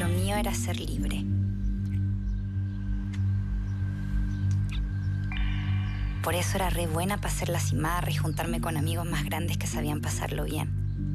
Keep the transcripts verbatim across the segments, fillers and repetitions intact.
lo mío era ser libre. Por eso era re buena para hacer la cimarra y juntarme con amigos más grandes que sabían pasarlo bien.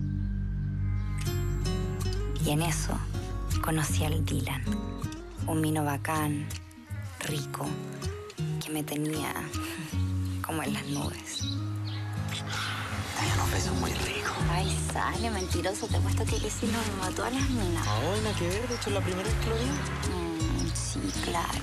Y en eso conocí al Dylan, un mino bacán, rico, que me tenía como en las nubes. Hay unos besos muy ricos. Ay, sale, mentiroso. Te apuesto que le hicieron lo mató a las minas. No, nada que ver. De hecho, es la primera vez que lo vi. Mm, sí, claro.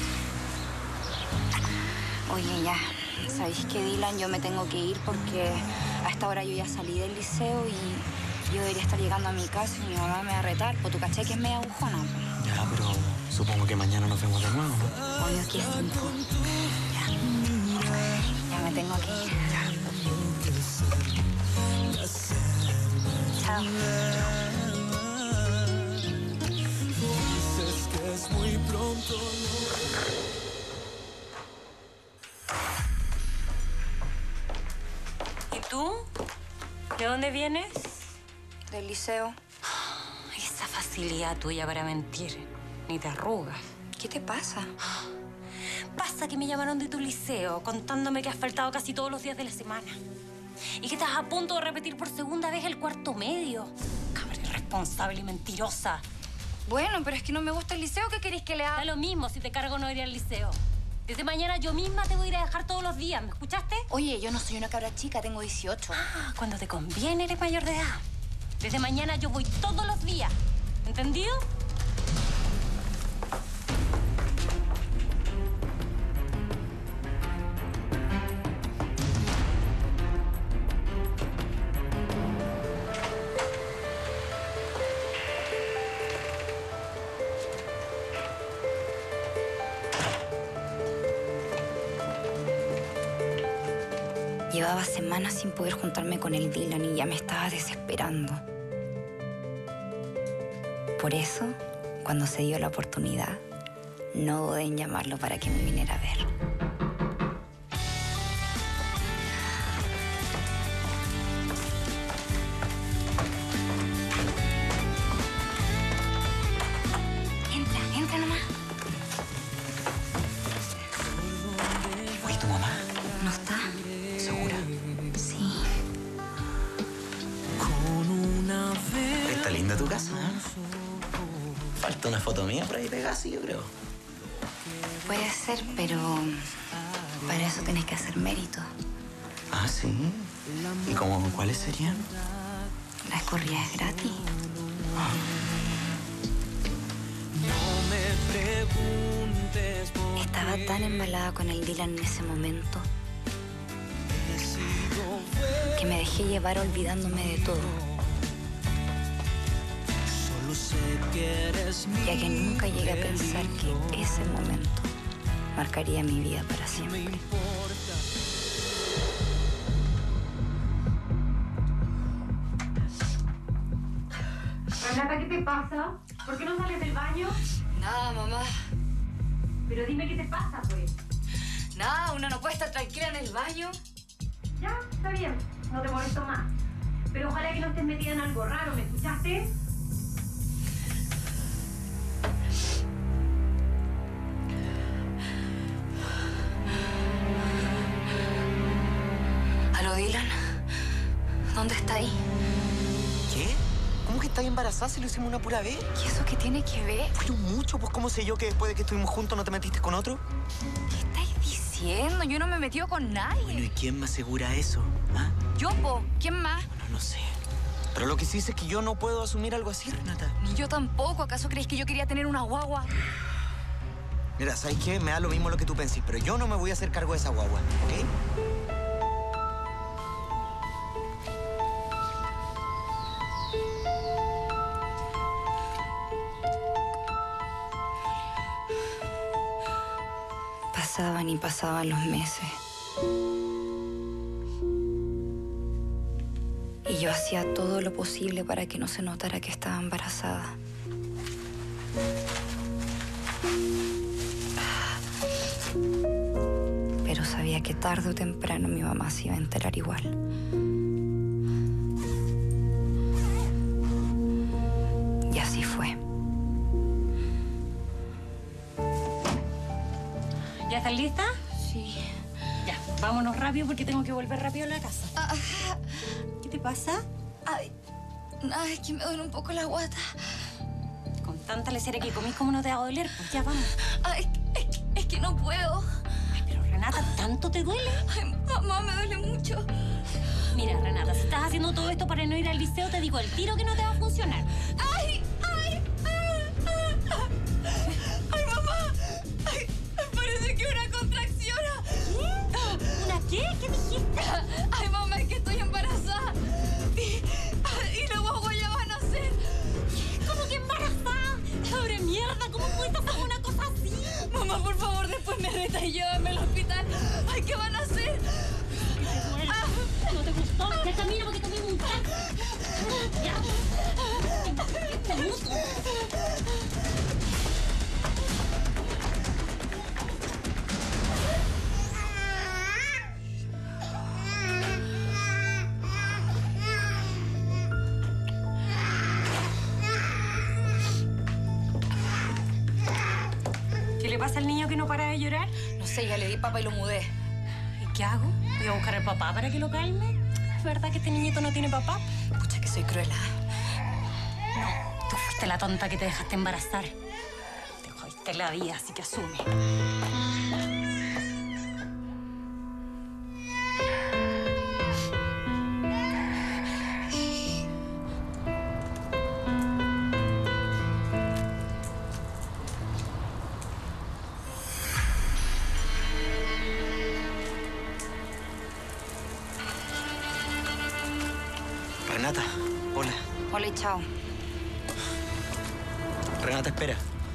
Oye, ya. ¿Sabéis qué, Dylan? Yo me tengo que ir porque a esta hora yo ya salí del liceo y yo debería estar llegando a mi casa y mi mamá me va a retar. Pues tú caché que es media agujona. Ya, pero supongo que mañana nos vemos de nuevo, ¿no? Obvio que cinco. Ya. Ya me tengo que ir. Ya. Chao. Dices que es muy pronto. ¿Y tú? ¿De dónde vienes? Del liceo. Esa facilidad tuya para mentir. Ni te arrugas. ¿Qué te pasa? Pasa que me llamaron de tu liceo contándome que has faltado casi todos los días de la semana. Y que estás a punto de repetir por segunda vez el cuarto medio. Cabra irresponsable y mentirosa. Bueno, pero es que no me gusta el liceo. ¿Qué queréis que le haga? Da lo mismo si te cargo no ir al liceo. Desde mañana yo misma te voy a ir a dejar todos los días. ¿Me escuchaste? Oye, yo no soy una cabra chica, tengo dieciocho. Ah, cuando te conviene eres mayor de edad. Desde mañana yo voy todos los días. ¿Entendido? Llevaba semanas sin poder juntarme con el Dylan y ya me estaba desesperando. Por eso, cuando se dio la oportunidad, no dudé en llamarlo para que me viniera a ver. Entra, entra nomás. Oye, ¿tu mamá? ¿No está? ¿Segura? Sí. Está linda tu casa, ¿eh? Falta una foto mía por ahí pegada, sí, yo creo. Puede ser, pero para eso tenés que hacer mérito. Ah, ¿sí? ¿Y cómo, cuáles serían? La escorrida es gratis. Estaba tan embalada con el Dylan en ese momento que me dejé llevar olvidándome de todo. Ya que nunca llegué a pensar que ese momento marcaría mi vida para siempre. Renata, ¿qué te pasa? ¿Por qué no sales del baño? Nada, mamá. Pero dime qué te pasa, pues. Nada, una no puede estar tranquila en el baño. Ya, está bien. No te molesto más. Pero ojalá que no estés metida en algo raro, ¿me escuchaste? ¿Aló, Dylan? ¿Dónde está ahí? ¿Qué? ¿Cómo que estás embarazada si lo hicimos una pura vez? ¿Y eso qué tiene que ver? Pero mucho, pues ¿cómo sé yo que después de que estuvimos juntos no te metiste con otro? ¿Qué estáis diciendo? Yo no me he metido con nadie. Bueno, ¿y quién me asegura eso? ¿Ah? Yo, po. ¿Quién más? Bueno, no sé. Pero lo que sí sé es que yo no puedo asumir algo así, Renata. Ni yo tampoco. ¿Acaso creéis que yo quería tener una guagua? Mira, ¿sabes qué? Me da lo mismo lo que tú pensís, pero yo no me voy a hacer cargo de esa guagua, ¿ok? Pasaban y pasaban los meses. Y yo hacía todo lo posible para que no se notara que estaba embarazada. Pero sabía que tarde o temprano mi mamá se iba a enterar igual. Y así fue. ¿Ya estás lista? Sí. Ya, vámonos rápido porque tengo que volver rápido a la casa. Ah, ¿Qué te pasa? ay, nada, es que me duele un poco la guata. Con tanta lecera que comís, ¿cómo no te va a doler? Pues ya vamos. Ay, es, es, es que no puedo. Ay, pero Renata, ¿tanto te duele? Ay, mamá, me duele mucho. Mira, Renata, si estás haciendo todo esto para no ir al liceo, te digo al tiro que no te va a funcionar. ¡Ay! ¡Ay! ¡Ay! ¡Ay! ¡Ay, mamá! ¡Ay! Parece que una contracción. ¿Qué? ¿Una qué? ¿Qué dijiste? ¡Ay, mamá, es que estoy embarazada! Y, y la guagua ya va a nacer. ¿Cómo que embarazada? ¡Pobre mierda! ¿Cómo pudiste hacer una cosa así? Mamá, por favor, después me reta y llévame al hospital. ¡Ay, qué van a hacer! ¿No te gustó? Ya camina porque tomé un taxi. Ya. Este muso. ¿Qué le pasa al niño que no para de llorar? No sé, ya le di papá y lo mudé. ¿Y qué hago? ¿Voy a buscar al papá para que lo calme? ¿Es verdad que este niñito no tiene papá? Pucha, que soy cruela. No, tú fuiste la tonta que te dejaste embarazar. Te jodiste la vida, así que asume. Renata, hola. Hola y chao. Renata, espera.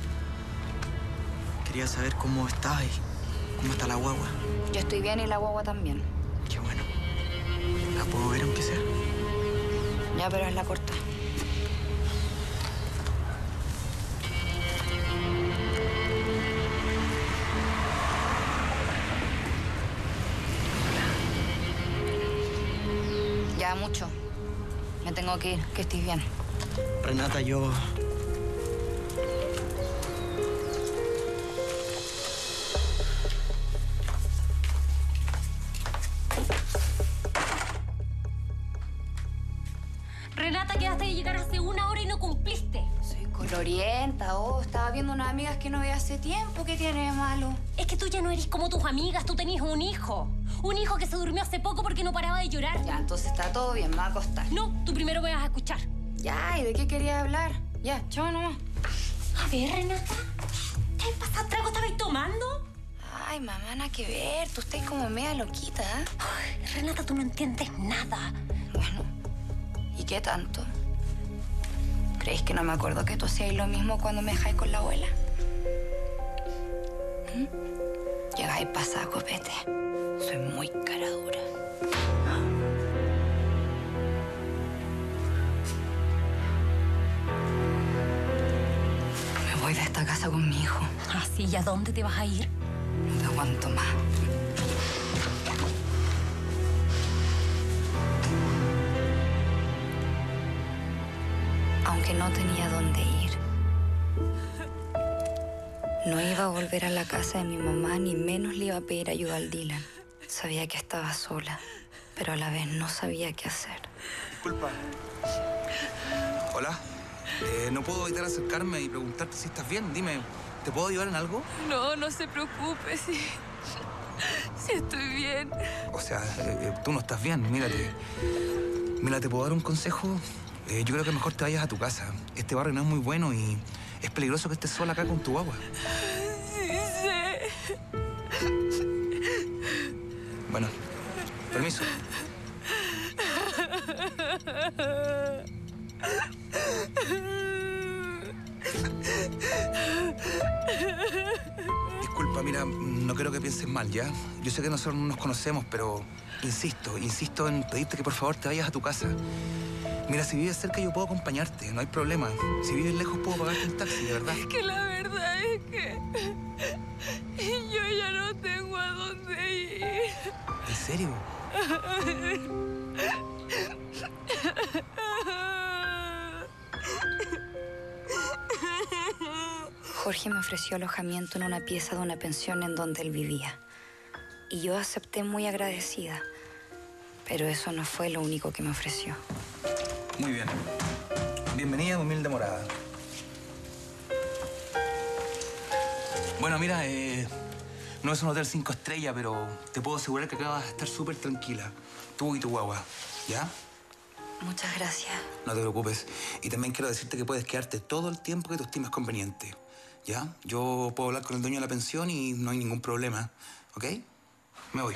Quería saber cómo estás y cómo está la guagua. Yo estoy bien y la guagua también. Qué bueno. ¿La puedo ver aunque sea? Ya, pero es la corta. Ya, mucho. Me tengo que ir, que estés bien. Renata, yo... Renata, quedaste de llegar hace una hora y no cumpliste. Soy colorienta, oh. Estaba viendo unas amigas que no veía hace tiempo. ¿Qué tiene de malo? Es que tú ya no eres como tus amigas, tú tenías un hijo. Un hijo que se durmió hace poco porque no paraba de llorar. Ya, entonces está todo bien, me va a acostar. No, tú primero me vas a escuchar. Ya, ¿y de qué querías hablar? Ya, chao nomás. A ver, Renata, ¿qué pasa? ¿Trago estabas tomando? Ay, mamá, nada que ver. Tú estás como media loquita, ¿eh? Ay, Renata, tú no entiendes nada. Bueno, ¿y qué tanto? ¿Creéis que no me acuerdo que tú hacías lo mismo cuando me dejáis con la abuela? ¿Mm? Llegáis pasada copete. Soy muy cara dura. Me voy de esta casa con mi hijo. Ah, sí, ¿y a dónde te vas a ir? No te aguanto más. Aunque no tenía dónde ir. No iba a volver a la casa de mi mamá, ni menos le iba a pedir ayuda al Dylan. Sabía que estaba sola, pero a la vez no sabía qué hacer. Disculpa. Hola. Eh, no puedo evitar acercarme y preguntarte si estás bien. Dime, ¿te puedo ayudar en algo? No, no se preocupe, sí. Sí estoy bien. O sea, eh, eh, tú no estás bien. Mírate. Mira, ¿te puedo dar un consejo? Eh, yo creo que mejor te vayas a tu casa. Este barrio no es muy bueno y es peligroso que estés sola acá con tu guagua. Sí, sé. Bueno, permiso. Disculpa, mira, no quiero que pienses mal, ¿ya? Yo sé que nosotros no nos conocemos, pero insisto, insisto en pedirte que por favor te vayas a tu casa. Mira, si vives cerca yo puedo acompañarte, no hay problema. Si vives lejos puedo pagarte un taxi, de verdad. Es que la verdad es que yo ya no tengo a dónde ir. ¿En serio? Jorge me ofreció alojamiento en una pieza de una pensión en donde él vivía. Y yo acepté muy agradecida. Pero eso no fue lo único que me ofreció. Muy bien. Bienvenida a Humilde Morada. Bueno, mira, eh, no es un hotel cinco estrellas, pero te puedo asegurar que acá vas a estar súper tranquila. Tú y tu guagua, ¿ya? Muchas gracias. No te preocupes. Y también quiero decirte que puedes quedarte todo el tiempo que tú estimes conveniente, ¿ya? Yo puedo hablar con el dueño de la pensión y no hay ningún problema, ¿ok? Me voy.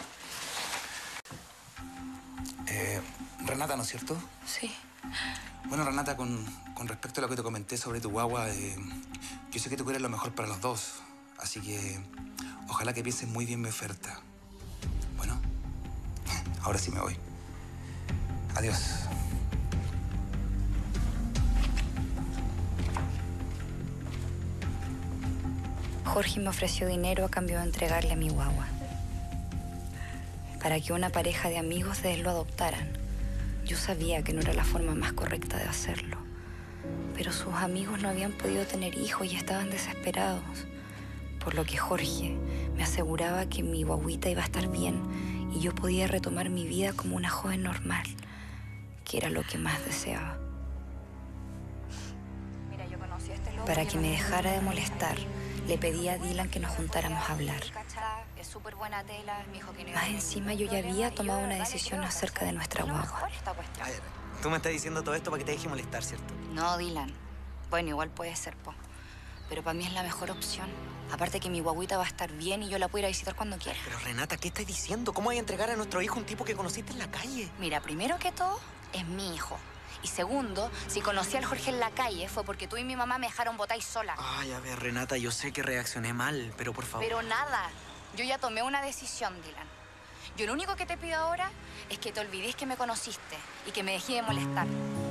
Eh, Renata, ¿no es cierto? Sí. Bueno, Renata, con, con respecto a lo que te comenté sobre tu guagua, eh, yo sé que tú quieres lo mejor para los dos. Así que ojalá que pienses muy bien mi oferta. Bueno, ahora sí me voy. Adiós. Jorge me ofreció dinero a cambio de entregarle a mi guagua. Para que una pareja de amigos de él lo adoptaran. Yo sabía que no era la forma más correcta de hacerlo. Pero sus amigos no habían podido tener hijos y estaban desesperados. Por lo que Jorge me aseguraba que mi guaguita iba a estar bien y yo podía retomar mi vida como una joven normal, que era lo que más deseaba. Mira, yo conocí a este loco. Para que me dejara de molestar, le pedí a Dylan que nos juntáramos a hablar. Es súper buena tela, me dijo que no iba a tener. Más encima yo ya había tomado una decisión acerca de nuestra guagua. A ver, tú me estás diciendo todo esto para que te deje molestar, ¿cierto? No, Dylan. Bueno, igual puede ser, po. Pero para mí es la mejor opción. Aparte que mi guaguita va a estar bien y yo la puedo ir a visitar cuando quiera. Pero Renata, ¿qué estás diciendo? ¿Cómo vas a entregar a nuestro hijo un tipo que conociste en la calle? Mira, primero que todo, es mi hijo. Y segundo, si conocí al Jorge en la calle fue porque tú y mi mamá me dejaron botar sola. Ay, a ver, Renata, yo sé que reaccioné mal, pero por favor... Pero nada. Yo ya tomé una decisión, Dylan. Yo lo único que te pido ahora es que te olvides que me conociste y que me dejes de molestar.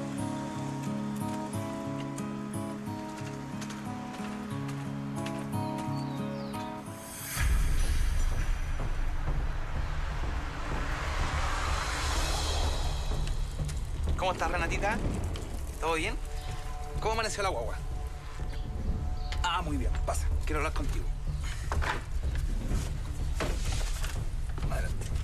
¿Cómo estás, Renatita? ¿Todo bien? ¿Cómo amaneció la guagua? Ah, muy bien. Pasa. Quiero hablar contigo. Adelante.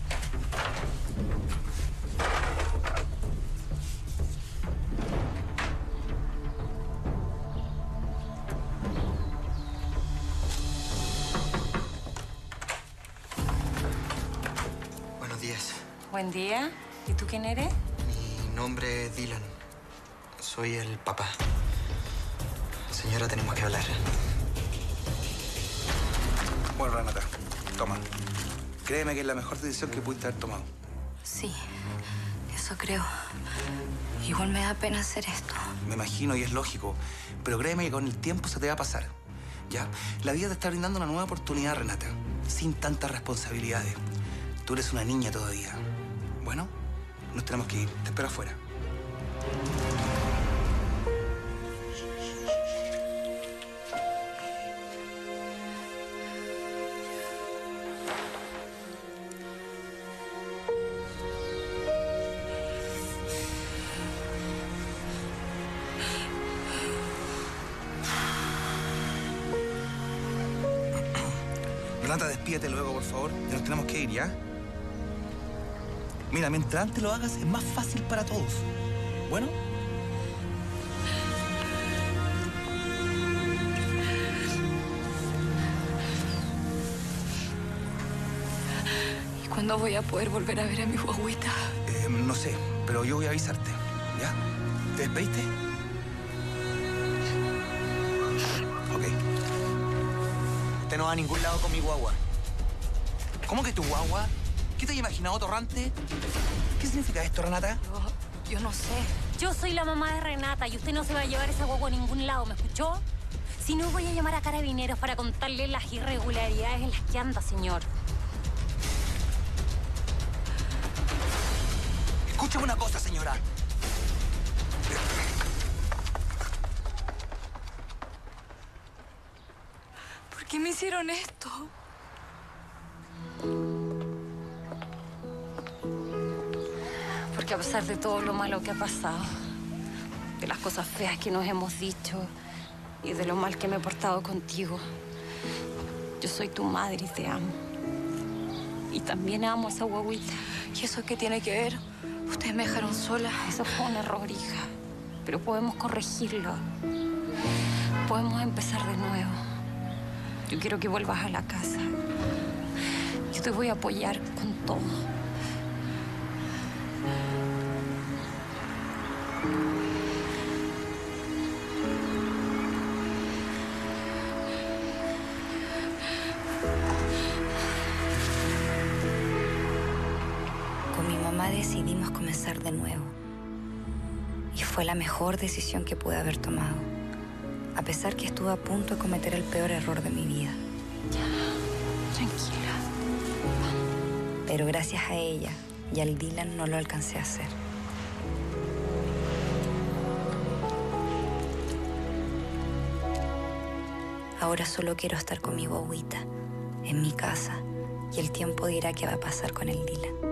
Buenos días. Buen día. ¿Y tú quién eres? Mi nombre es Dylan. Soy el papá. Señora, tenemos que hablar. Bueno, Renata, toma. Créeme que es la mejor decisión que pudiste haber tomado. Sí, eso creo. Igual me da pena hacer esto. Me imagino y es lógico. Pero créeme que con el tiempo se te va a pasar. ¿Ya? La vida te está brindando una nueva oportunidad, Renata. Sin tantas responsabilidades. Tú eres una niña todavía. Bueno, nos tenemos que ir. Te espero afuera. Renata, despídete luego, por favor. Ya nos tenemos que ir, ¿ya? Mira, mientras antes lo hagas, es más fácil para todos. ¿Bueno? ¿Y cuándo voy a poder volver a ver a mi guaguita? Eh, no sé, pero yo voy a avisarte, ¿ya? ¿Te despediste? Ok. Usted no va a ningún lado con mi guagua. ¿Cómo que tu guagua? ¿Qué te has imaginado, torrante? ¿Qué significa esto, Renata? Yo, yo no sé. Yo soy la mamá de Renata y usted no se va a llevar esa guagua a ningún lado, ¿me escuchó? Si no, voy a llamar a Carabineros para contarle las irregularidades en las que anda, señor. Escúchame una cosa, señora. ¿Por qué me hicieron esto? Porque a pesar de todo lo malo que ha pasado, de las cosas feas que nos hemos dicho, y de lo mal que me he portado contigo. Yo soy tu madre y te amo. Y también amo a esa guaguita. ¿Y eso qué tiene que ver? Ustedes me dejaron sola. Eso fue un error, hija. Pero podemos corregirlo. Podemos empezar de nuevo. Yo quiero que vuelvas a la casa. Yo te voy a apoyar con todo. Con mi mamá decidimos comenzar de nuevo. Y fue la mejor decisión que pude haber tomado. A pesar que estuve a punto de cometer el peor error de mi vida. Ya, tranquila. Pero gracias a ella y al Dylan no lo alcancé a hacer. Ahora solo quiero estar con mi guagüita, en mi casa, y el tiempo dirá qué va a pasar con el Dylan.